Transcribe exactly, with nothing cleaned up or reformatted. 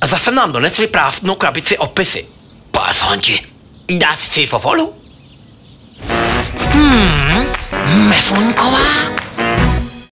Zase nám donesli prázdnou krabici opisy. Parfanti, dáš si fofolu? Hmm, Mefuňková?